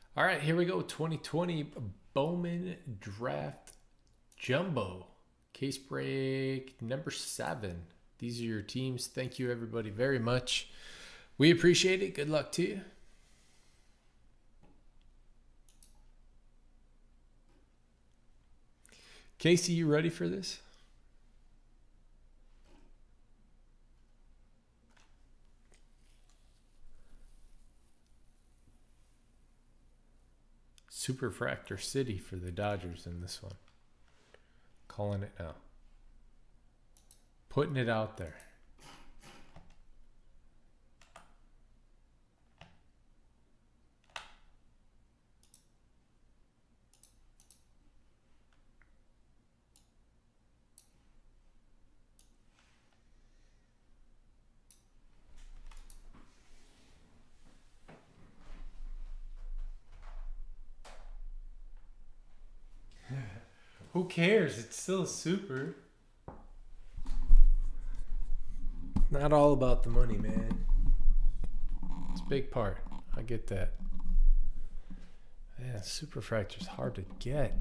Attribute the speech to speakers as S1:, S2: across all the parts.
S1: All right, here we go. 2020 Bowman Draft Jumbo. Case break number 7. These are your teams. Thank you, everybody, very much. We appreciate it. Good luck to you. Casey, you ready for this? Superfractor City for the Dodgers in this one. Calling it now. Putting it out there. Who cares? It's still a super. Not all about the money, man. It's a big part. I get that. Man, Superfractor's hard to get.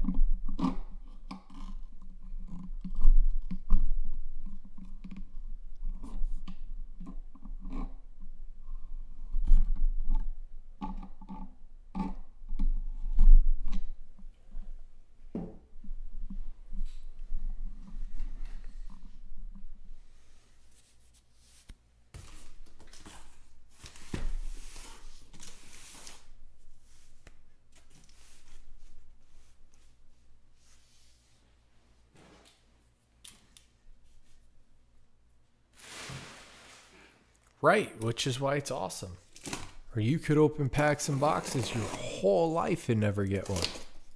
S1: Right, which is why it's awesome. Or you could open packs and boxes your whole life and never get one.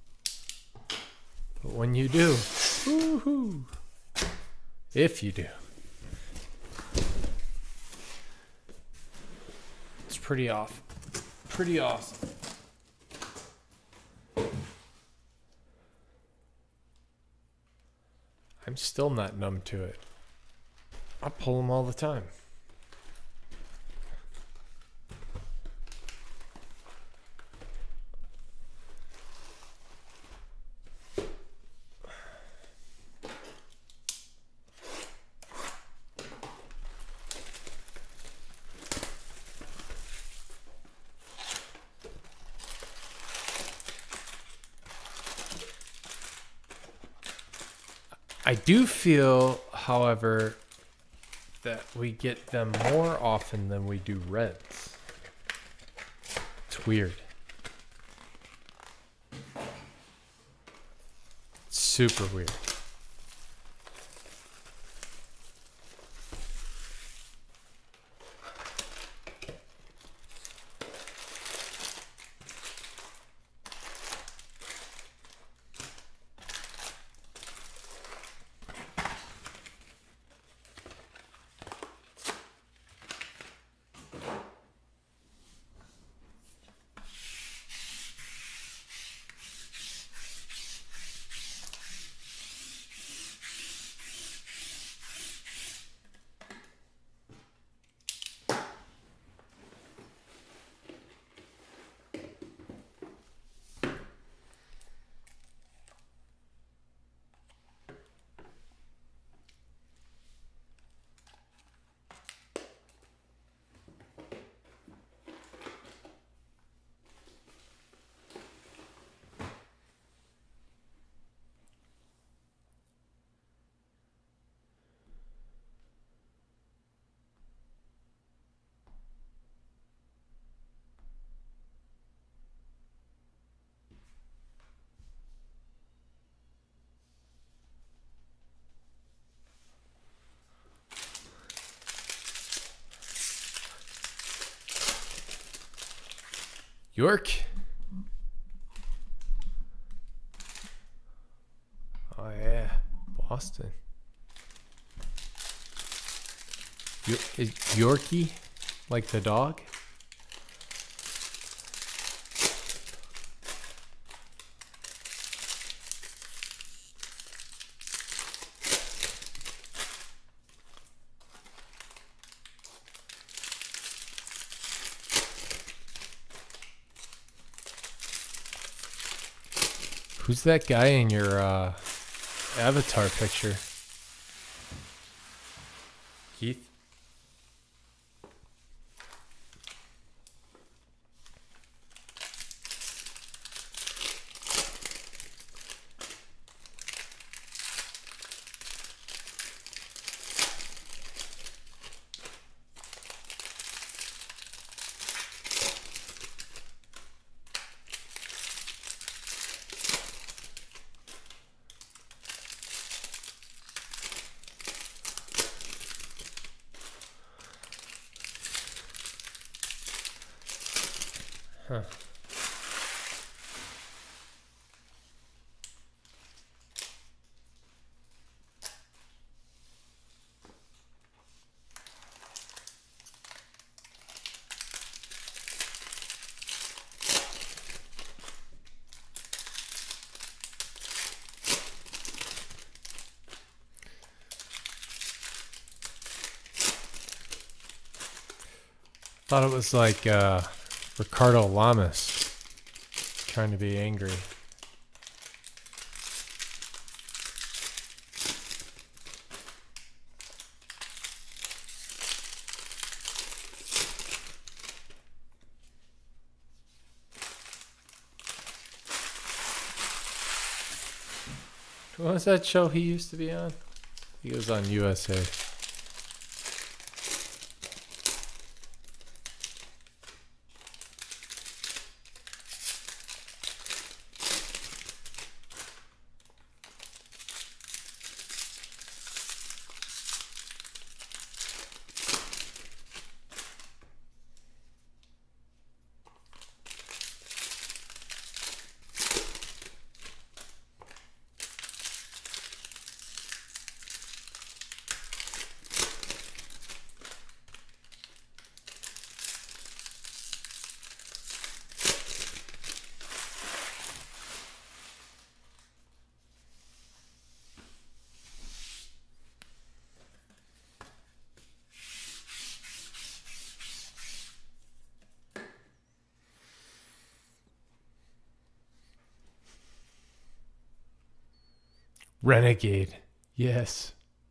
S1: But when you do, woohoo! If you do, it's pretty awesome. Pretty awesome. I'm still not numb to it. I pull them all the time. I do feel, however, that we get them more often than we do reds. It's weird. It's super weird. York. Oh yeah, Boston. Is Yorkie like the dog? Who's that guy in your avatar picture? Keith? Huh. Thought it was like Ricardo Lamas trying to be angry. What was that show he used to be on? He was on USA. Renegade. Yes.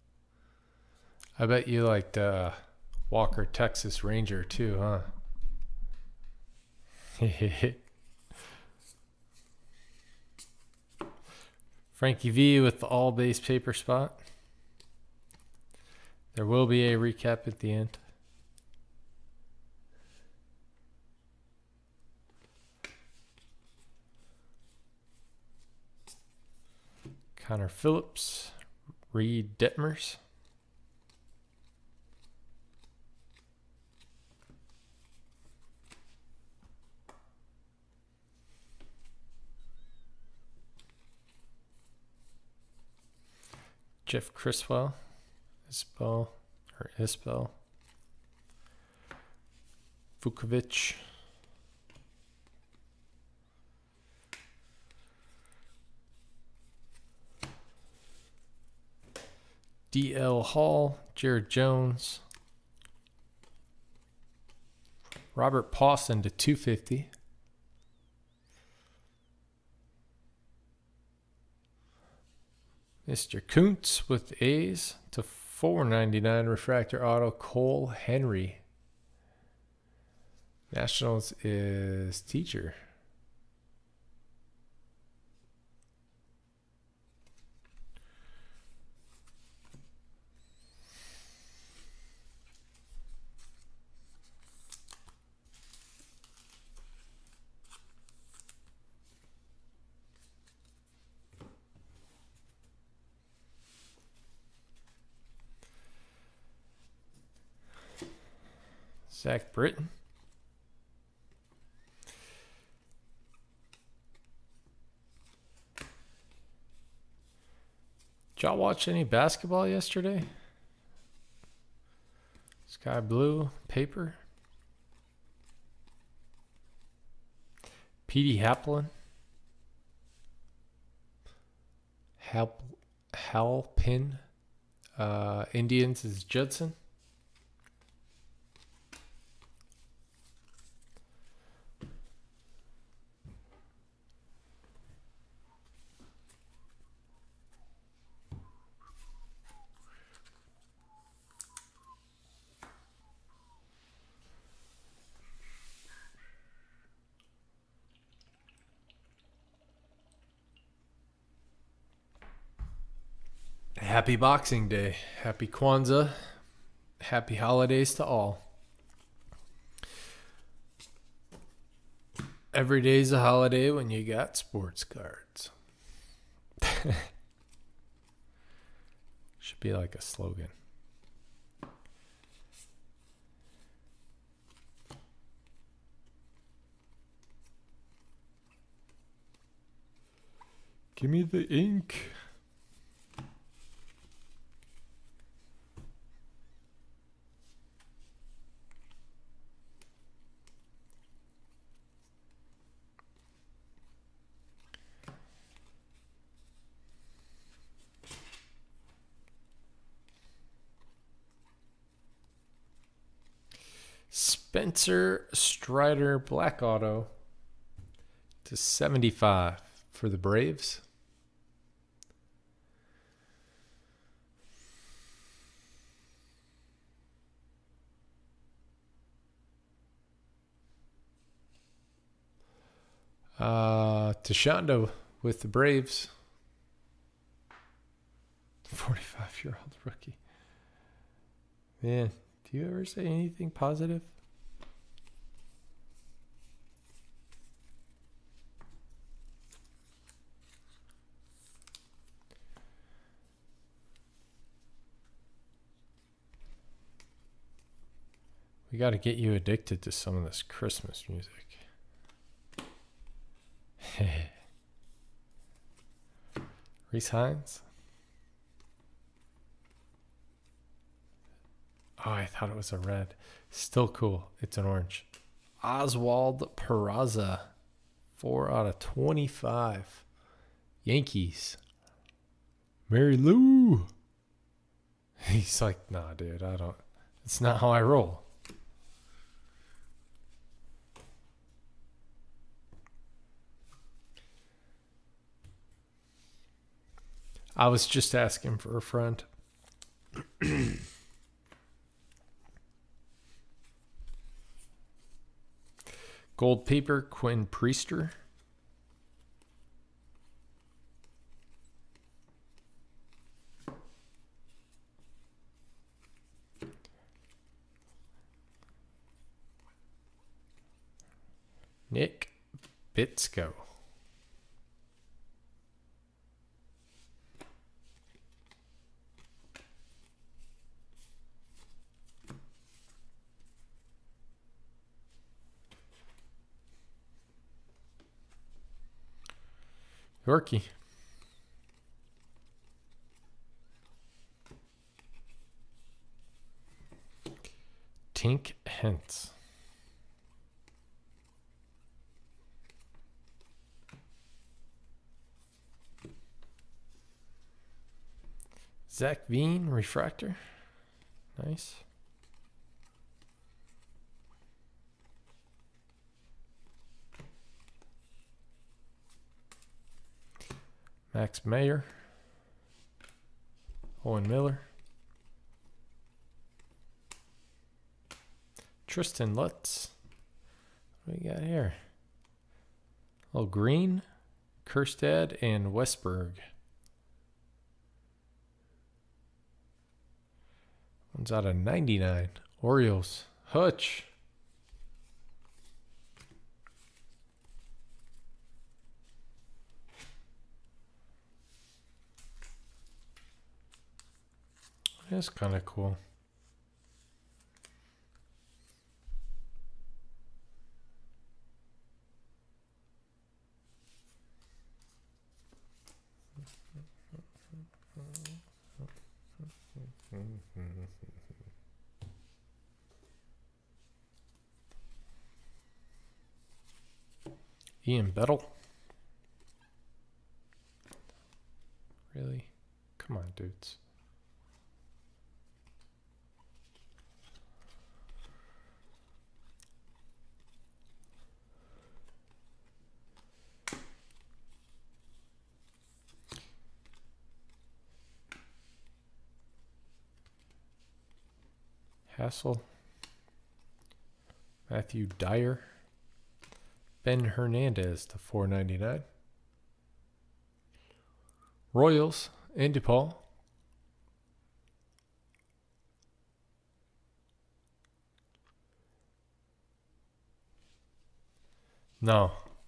S1: I bet you liked Walker Texas Ranger too, huh? Frankie V with the all base paper spot. There will be a recap at the end. Connor Phillips, Reed Detmers. Jeff Criswell, Isbell. Vukovic. D.L. Hall, Jared Jones, Robert Pawson to 250. Mr. Kuntz with A's to 499 refractor auto, Cole Henry. Nationals is Teacher. Zach Britton. Did y'all watch any basketball yesterday? Sky blue paper. Petey Haplin. Halpin. Indians is Judson. Happy Boxing Day. Happy Kwanzaa. Happy holidays to all. Every day's a holiday when you got sports cards. Should be like a slogan. Give me the ink. Spencer Strider Black Auto to 75 for the Braves. Tashando with the Braves. 45-year-old rookie. Man, do you ever say anything positive? We got to get you addicted to some of this Christmas music. Reese Hines. Oh, I thought it was a red. Still cool. It's an orange. Oswald Peraza. 4 out of 25. Yankees. Mary Lou. He's like, nah, dude, I don't. It's not how I roll. I was just asking for a friend. Gold paper, Quinn Priester. Nick Bitsko. Yorkie. Tink Hentz. Zach Veen, refractor. Nice. Max Mayer. Owen Miller. Tristan Lutz. What do we got here? Oh, Green, Kerstad, and Westberg. One's out of 99. Orioles. Hutch. That's kind of cool. Ian Bettle. Really? Come on, dudes. Hassel. Matthew Dyer. Ben Hernandez to 499. Royals, Andy Paul. No.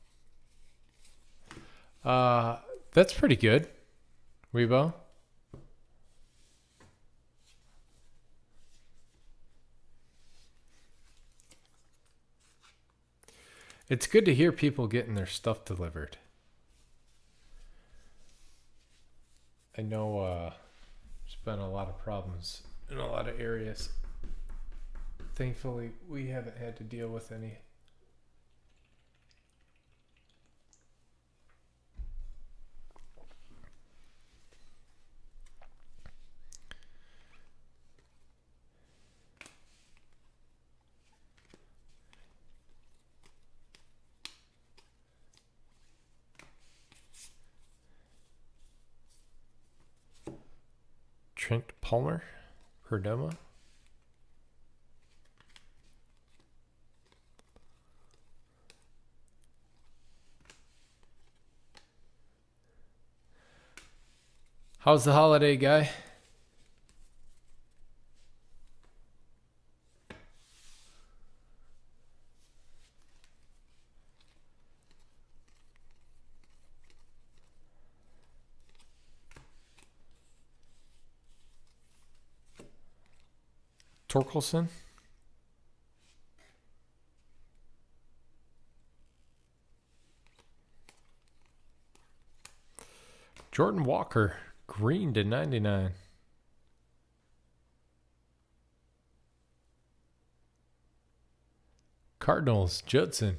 S1: That's pretty good. Weibo. It's good to hear people getting their stuff delivered. I know there's been a lot of problems in a lot of areas. Thankfully, we haven't had to deal with any. Trent Palmer, Perdomo. How's the holiday, guy? Torkelson. Jordan Walker, green to 99. Cardinals, Judson.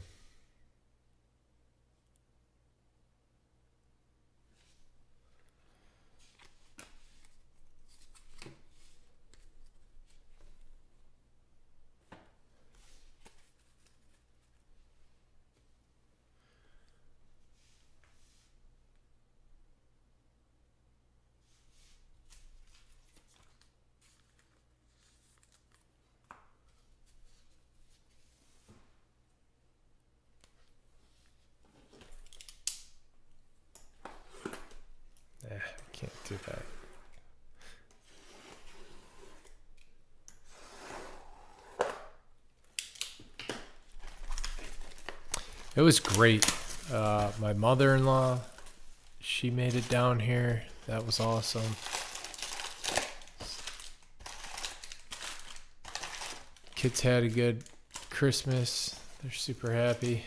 S1: I can't do that. It was great. My mother-in-law, she made it down here. That was awesome. Kids had a good Christmas. They're super happy.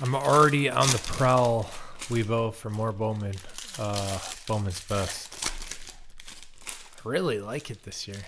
S1: I'm already on the prowl, Weebo, for more Bowman. Bowman's best. I really like it this year.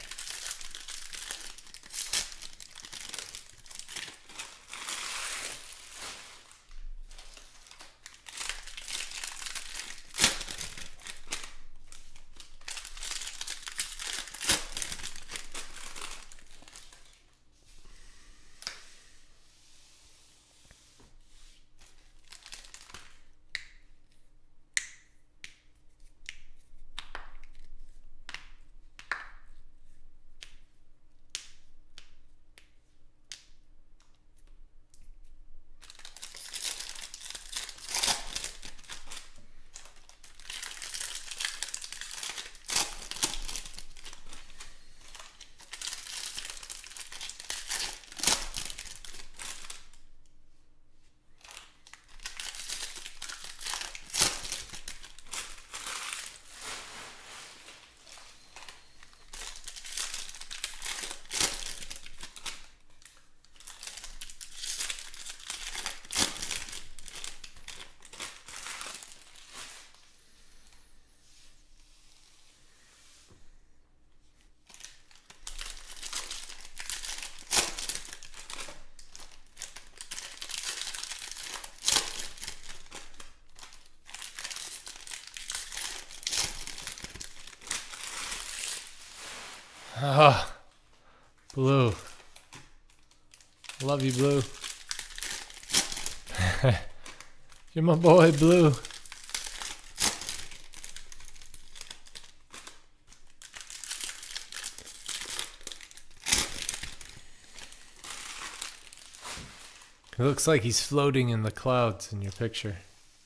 S1: Ah, Blue. Love you, Blue. You're my boy, Blue. It looks like he's floating in the clouds in your picture.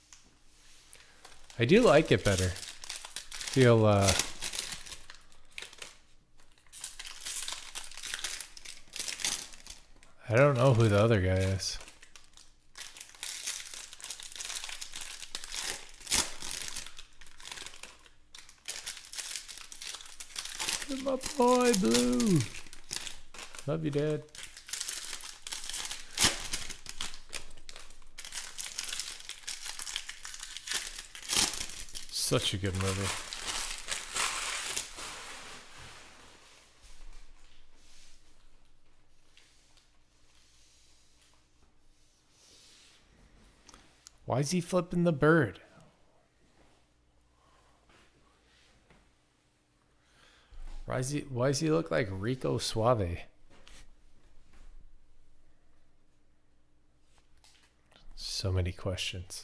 S1: I do like it better. Feel, I don't know who the other guy is. You're my boy, Blue. Love you, Dad. Such a good movie. Why is he flipping the bird? Why does he look like Rico Suave? So many questions.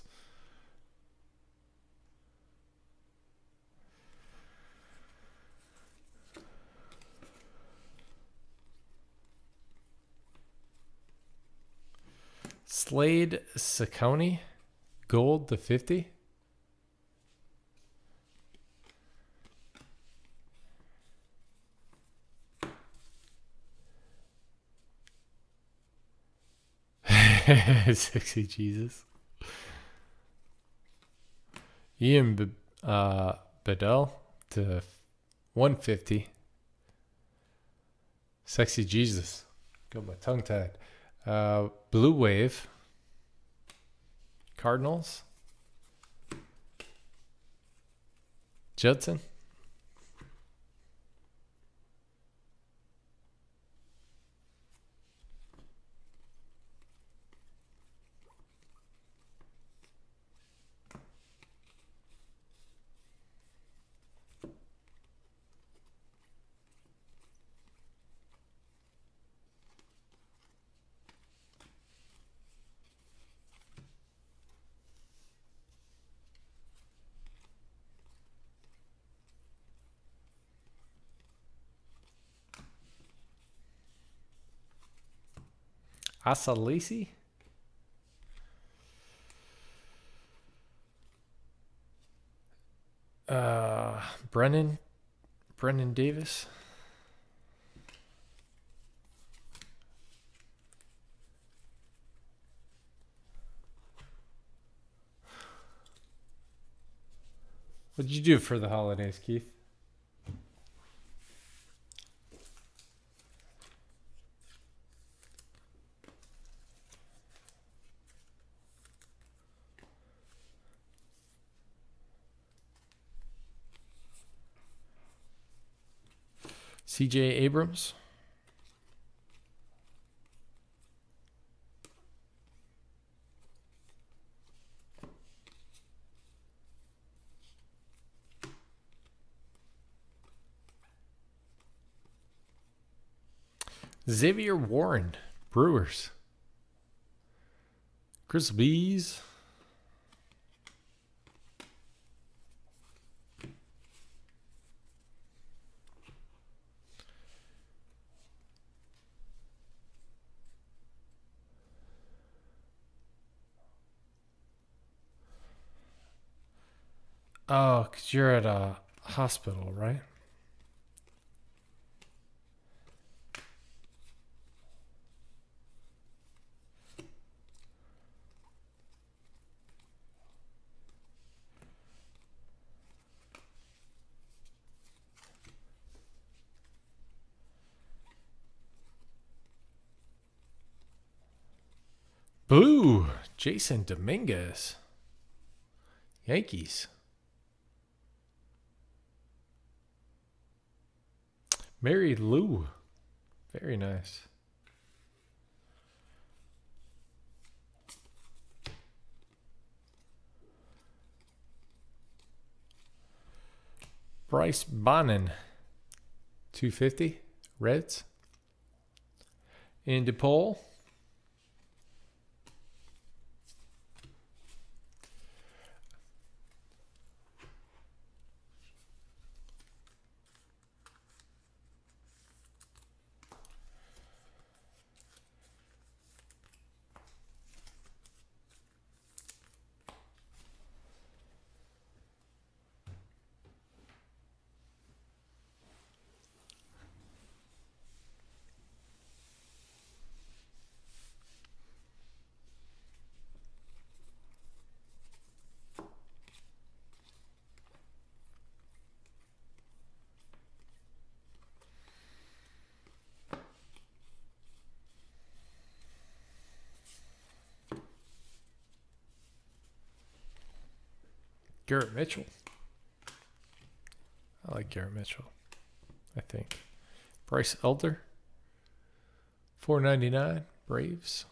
S1: Slade Saccone, gold to 50. Sexy Jesus. Ian Bedell to 150. Sexy Jesus. Got my tongue tied. Blue Wave. Cardinals. Judson. Asalisi? Brennan Davis. What'd you do for the holidays, Keith? CJ Abrams. Xavier Warren, Brewers. Grizzlies. Oh, because you're at a hospital, right? Boo! Jason Dominguez. Yankees. Mary Lou. Very nice. Bryce Bonnin. 250. Reds. And DePaul. Garrett Mitchell. I like Garrett Mitchell, I think. Bryce Elder. $4.99. Braves.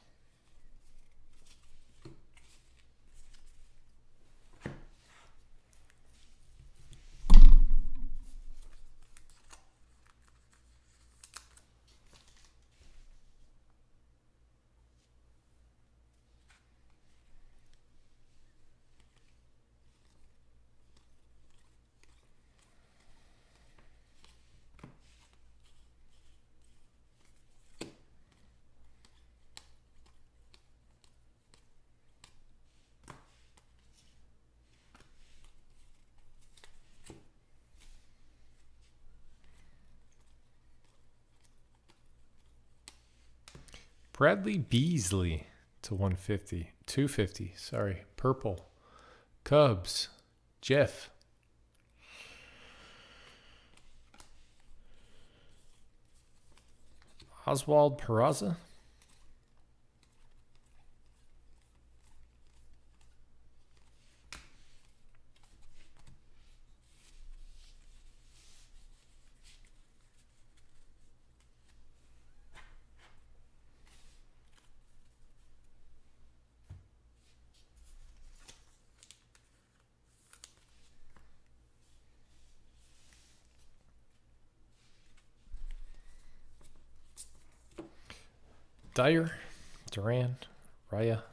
S1: Bradley Beasley to 150. 250, sorry. Purple. Cubs. Jeff. Oswald Peraza. Dyer, Duran, Raya.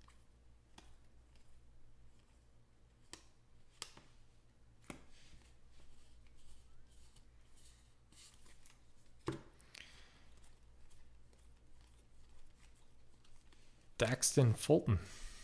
S1: Daxton Fulton.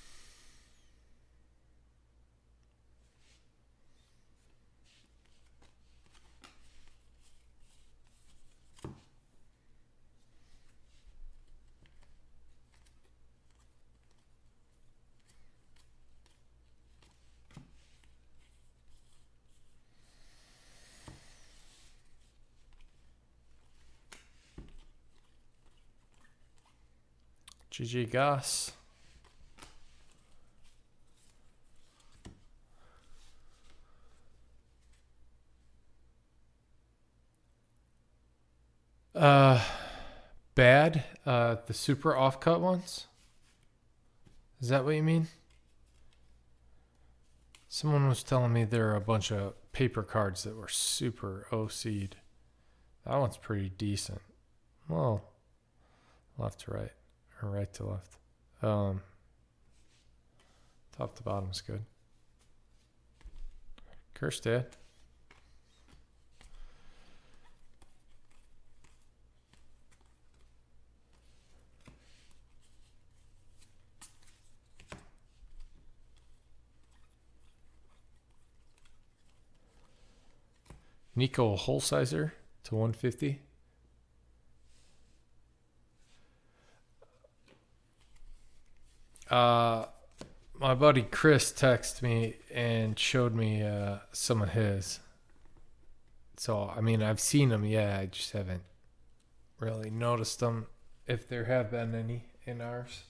S1: GG Goss. Bad. The super off-cut ones. Is that what you mean? Someone was telling me there are a bunch of paper cards that were super OC'd. That one's pretty decent. Well, left to right, or right to left. Top to bottom's good. Curse Dad. Nico Holsizer to 150. My buddy Chris texted me and showed me some of his. So, I mean, I've seen them, yeah, I just haven't really noticed them, if there have been any in ours.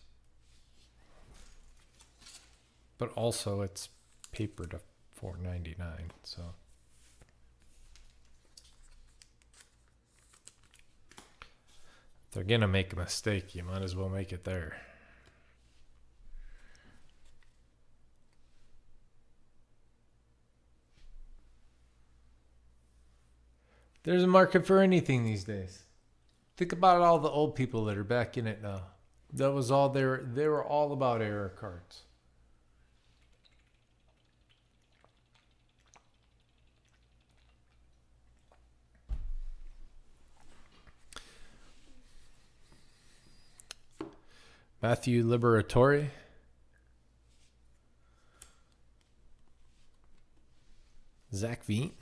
S1: But also, it's papered to $4.99, so. If they're gonna make a mistake, you might as well make it there. There's a market for anything these days. Think about all the old people that are back in it now. That was all they were all about error cards. Matthew Liberatore. Zach Veent.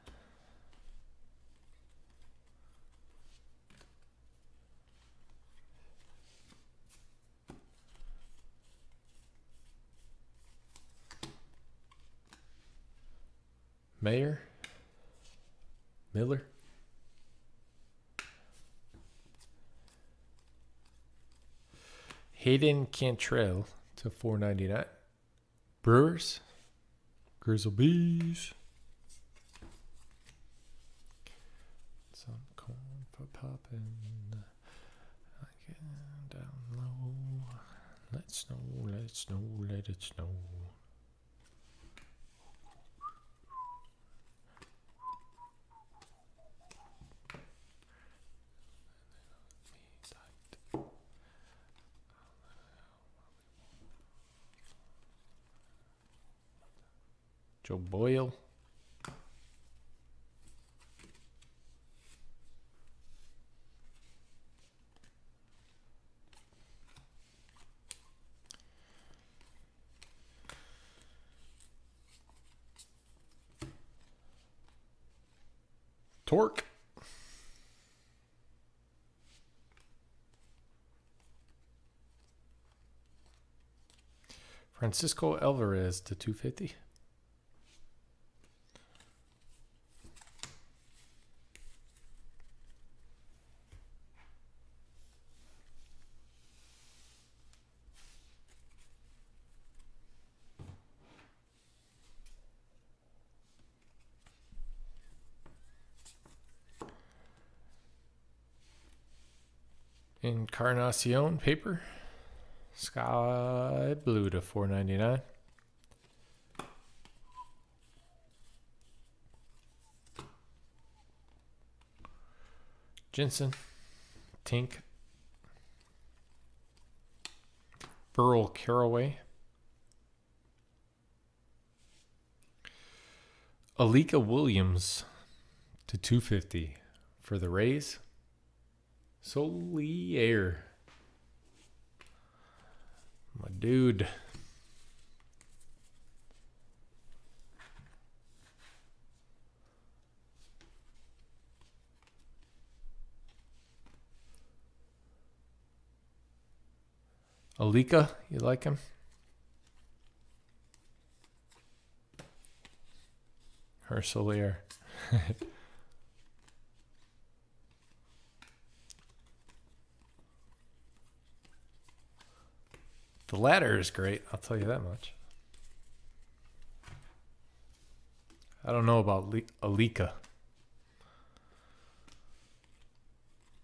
S1: Mayer. Miller. Hayden Cantrell to $4.99. Brewers. Grizzle Bees. Some corn for popping. Down low. Let it snow, let it snow, let it snow. Joe Boyle. Torque. Francisco Alvarez to 250. Encarnacion paper. Sky blue to $4.99. Jensen. Tink. Burl Caraway. Alika Williams to $250 for the Rays. Solier. My dude. Alika, you like him? Her Solier. The ladder is great, I'll tell you that much. I don't know about Alika.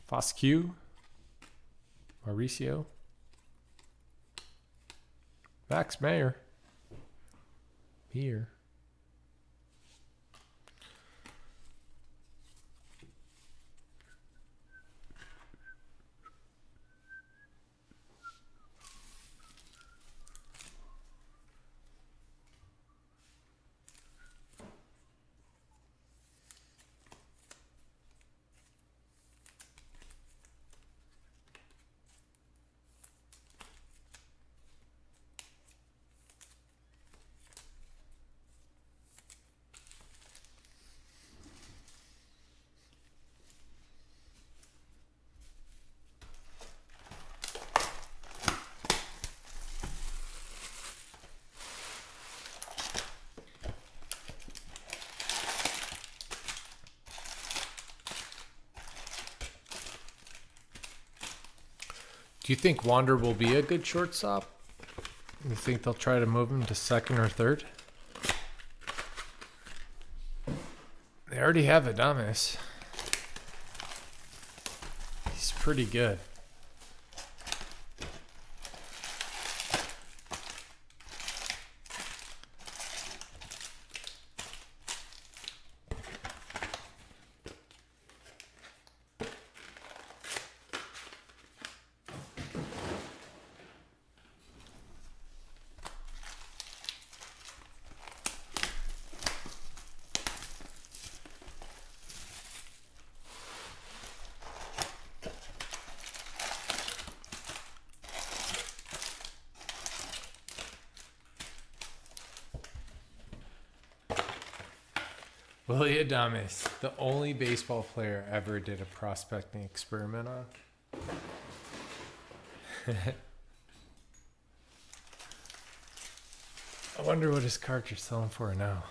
S1: Foscue. Mauricio. Max Mayer. Here. Do you think Wander will be a good shortstop? You think they'll try to move him to second or third? They already have Adames. He's pretty good. Willie Adames, the only baseball player ever did a prospecting experiment on. I wonder what his cards are selling for now.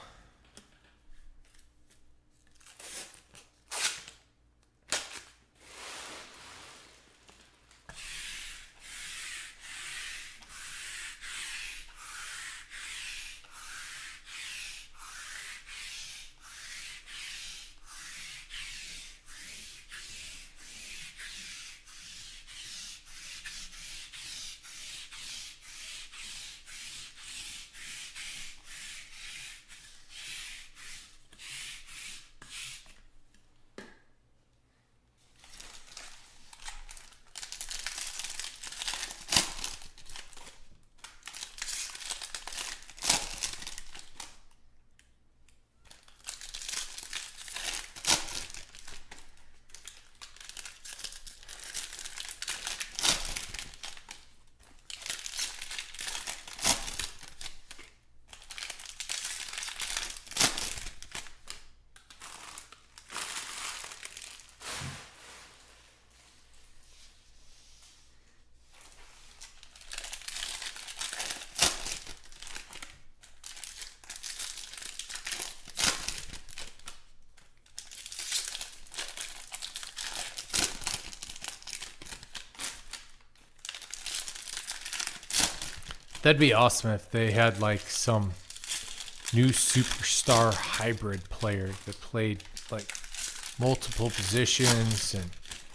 S1: That'd be awesome if they had like some new superstar hybrid player that played like multiple positions and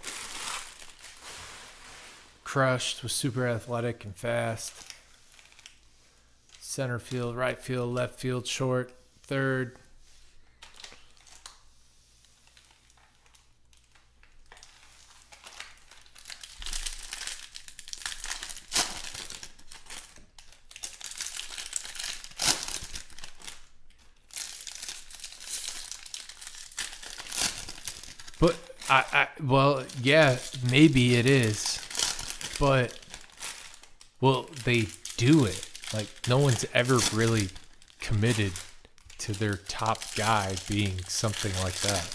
S1: crushed, was super athletic and fast. Center field, right field, left field, short, third. But well, yeah, maybe it is, but well, they do it. Like no one's ever really committed to their top guy being something like that.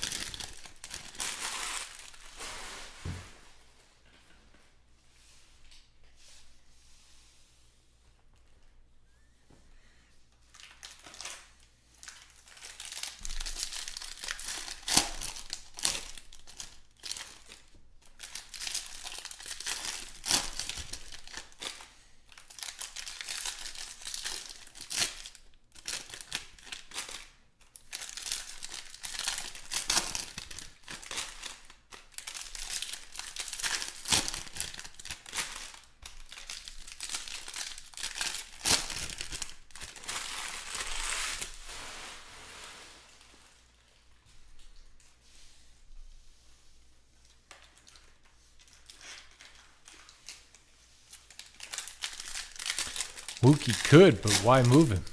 S1: Mookie could, but why move him?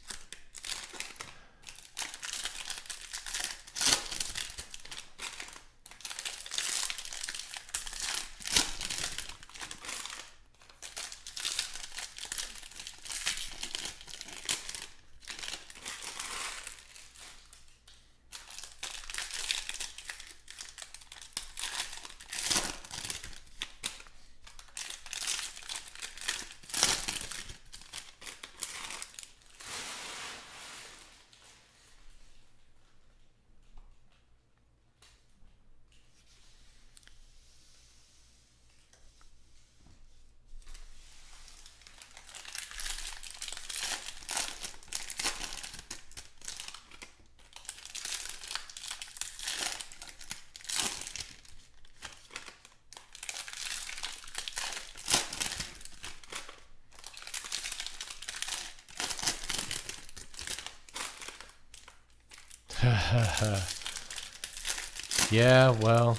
S1: Yeah, well,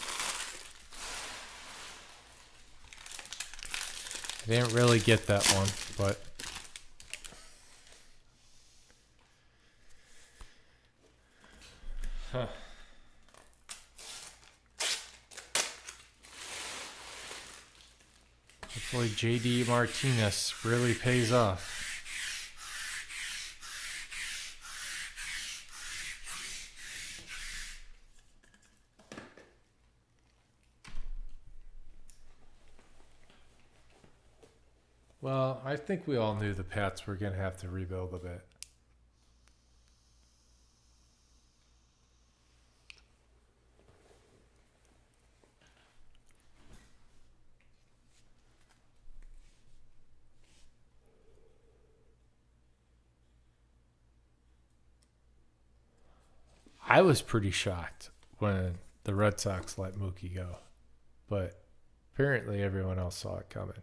S1: I didn't really get that one, but hopefully JD Martinez really pays off. Well, I think we all knew the Pats were going to have to rebuild a bit. I was pretty shocked when the Red Sox let Mookie go, but apparently everyone else saw it coming.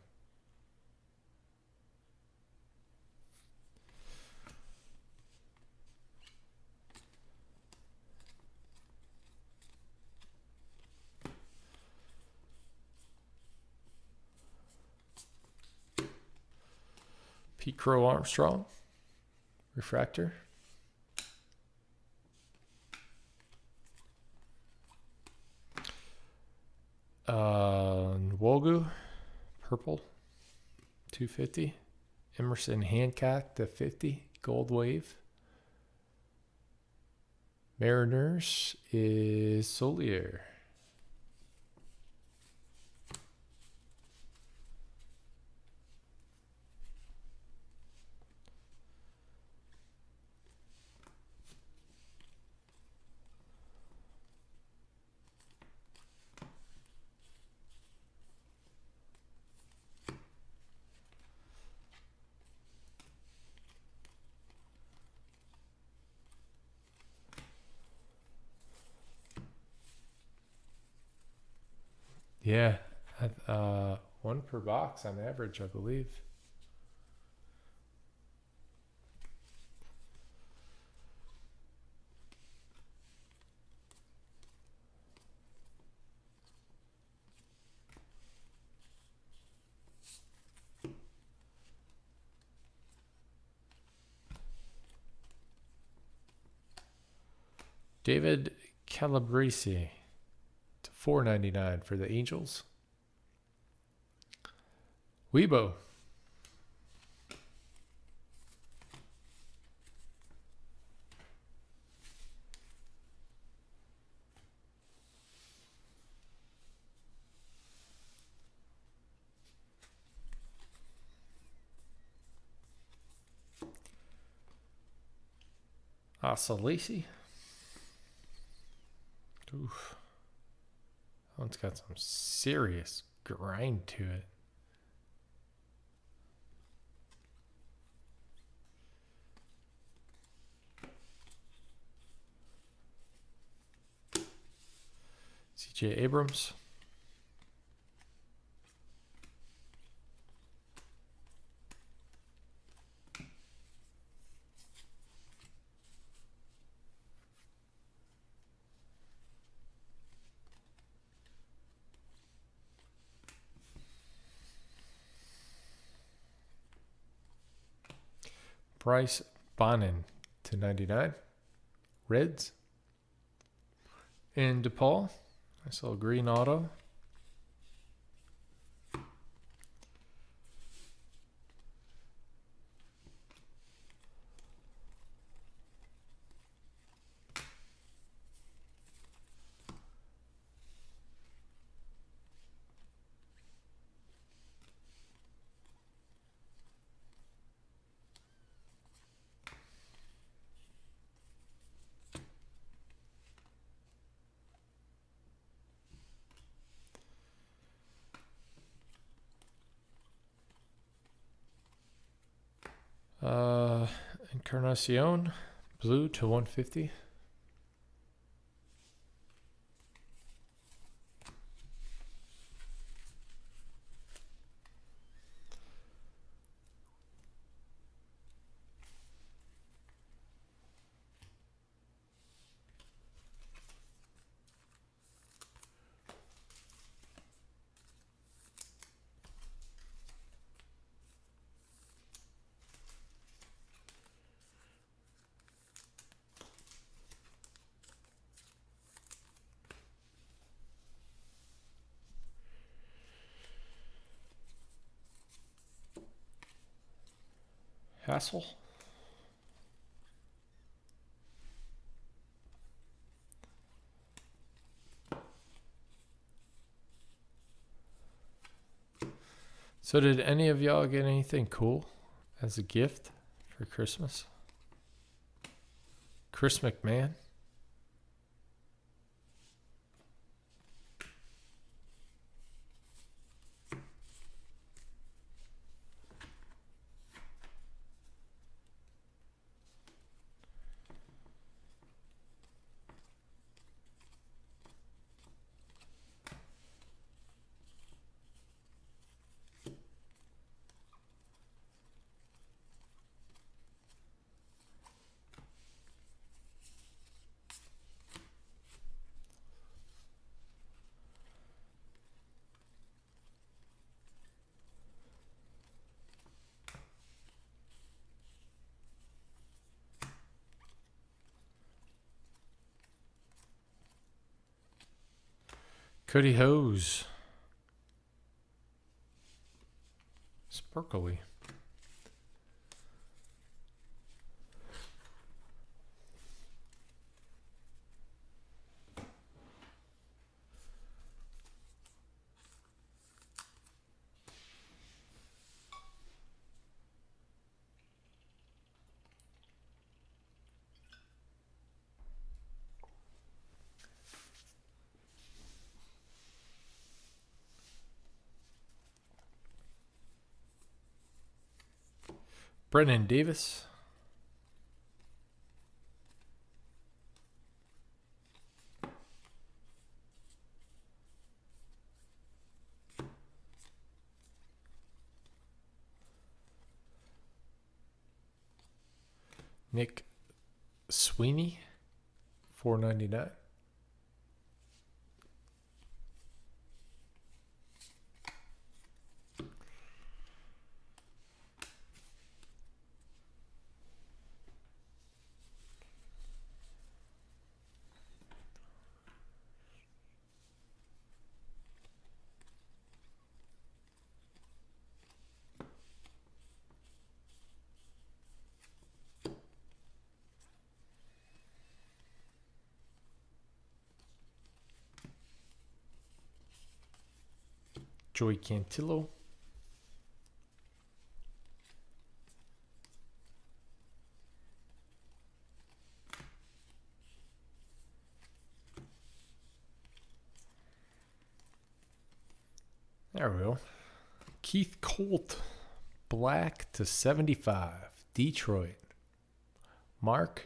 S1: Pete Crow Armstrong, refractor. Nwogu, purple, 250. Emerson Hancock, to 50, gold wave. Mariners is Solier. Yeah, one per box on average, I believe. David Calabrese to $4.99 for the Angels. Weibo. Salisi. Oof. That one's got some serious grind to it. CJ Abrams. Bryce Bonin to 99. Reds. And DePaul. Nice little green auto. Encarnacion, blue to 150. Hassel. So did any of y'all get anything cool as a gift for Christmas? Chris McMahon. Cody Hose. Sparkly. Brennan Davis. Nick Sweeney, $4.99. Joey Cantillo. There we go. Keith Colt, black to 75, Detroit. Mark.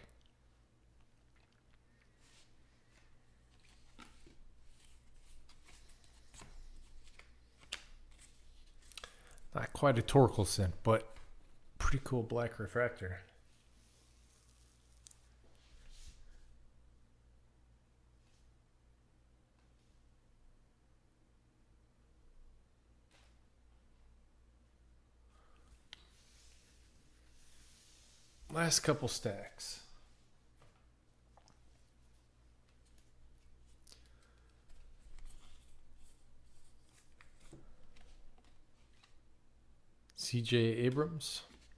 S1: Not quite a Torkelson, but pretty cool black refractor. Last couple stacks. CJ Abrams.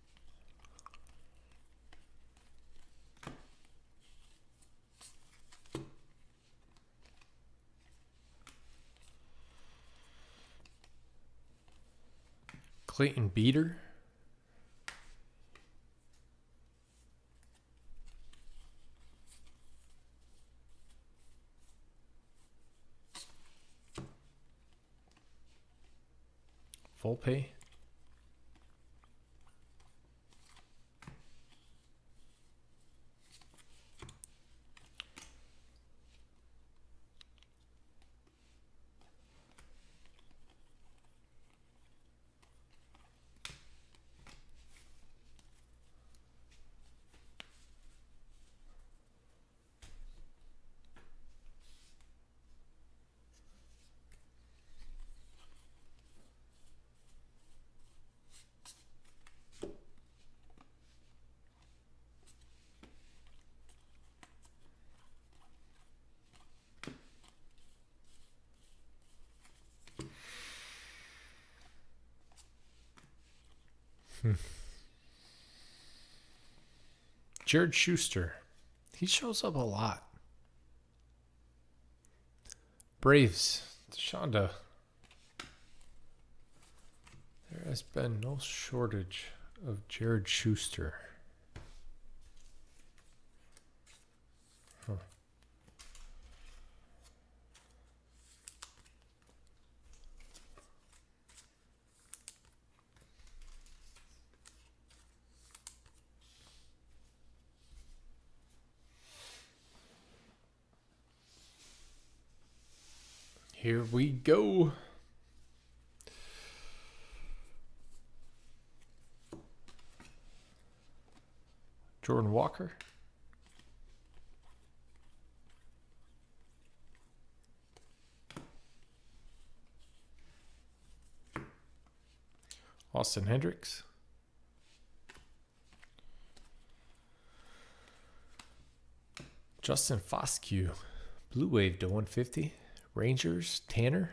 S1: Clayton Beater. Volpe. Jared Schuster. He shows up a lot. Braves. Shonda. There has been no shortage of Jared Schuster. Huh. Here we go. Jordan Walker. Austin Hendricks. Justin Foscue. Blue Wave to 150. Rangers, Tanner.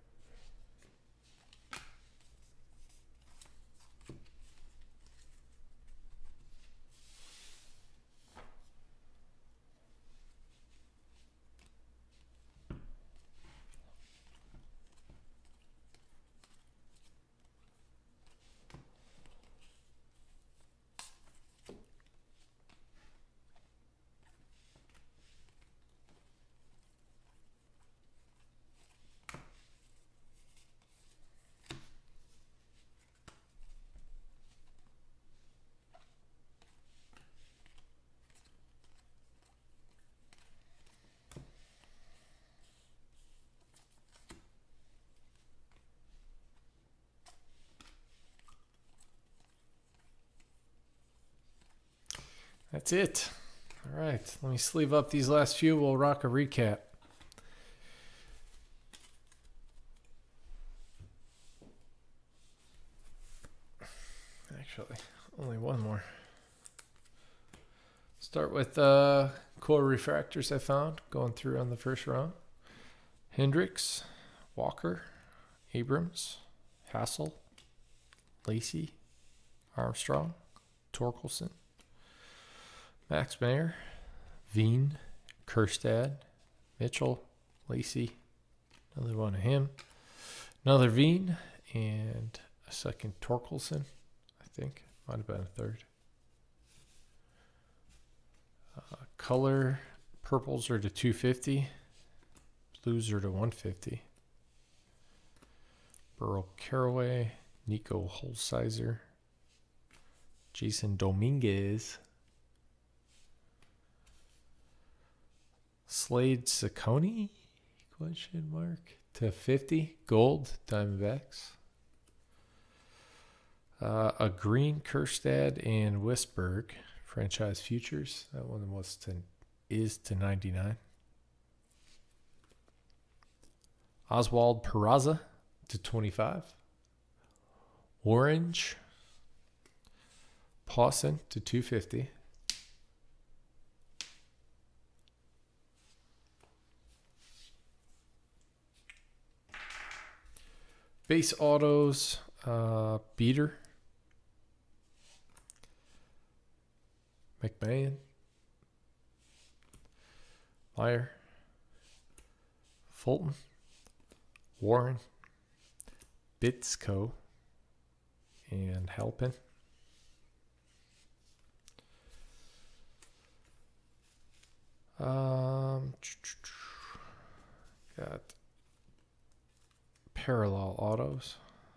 S1: That's it. All right, let me sleeve up these last few. We'll rock a recap. Actually, only one more. Start with core refractors I found going through on the first round. Hendricks, Walker, Abrams, Hassel, Lacey, Armstrong, Torkelson, Max Mayer, Veen, Kerstad, Mitchell, Lacey, another one of him, another Veen, and a second Torkelson, I think. Might have been a third. Color, purples are to 250, blues are to 150. Burl Caraway, Nico Holsizer, Jason Dominguez, Slade Saccone, question mark, to 50. Gold, Diamondbacks. A green Kerstad and Wisberg, franchise futures. That one is to 99. Oswald Peraza to 25. Orange. Pawson to 250. Base autos, Beater, McMahon, Meyer, Fulton, Warren, Bitsko, and Halpin. Got parallel autos.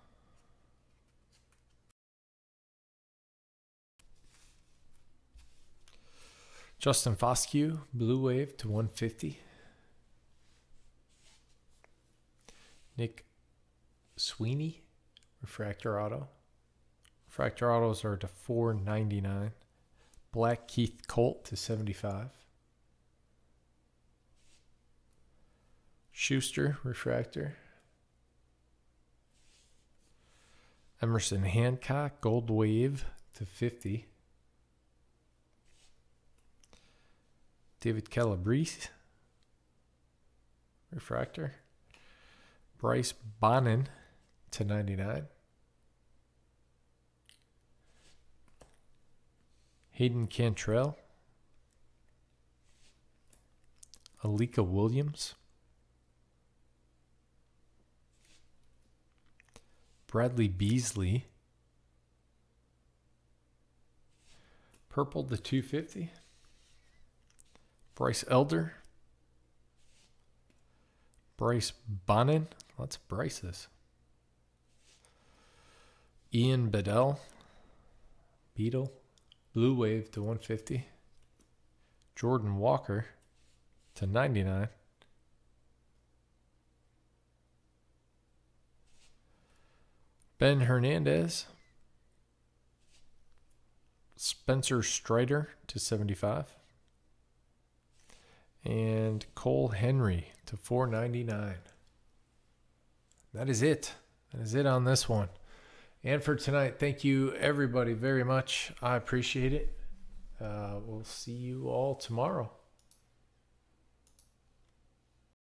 S1: Justin Foscue, Blue Wave to 150. Nick Sweeney, Refractor Auto. Refractor Autos are to 499. Black Keith Colt to 75. Schuster, Refractor. Emerson Hancock, Gold Wave to 50. David Calabrese, Refractor. Bryce Bonin to 99. Hayden Cantrell. Alika Williams. Bradley Beasley. Purple to 250. Bryce Elder. Bryce Bonin. Lots of Bryces. Ian Bedell. Beetle. Blue Wave to 150. Jordan Walker to 99. Ben Hernandez. Spencer Strider to 75. And Cole Henry to 499. That is it. That is it on this one. And for tonight, thank you everybody very much. I appreciate it. We'll see you all tomorrow.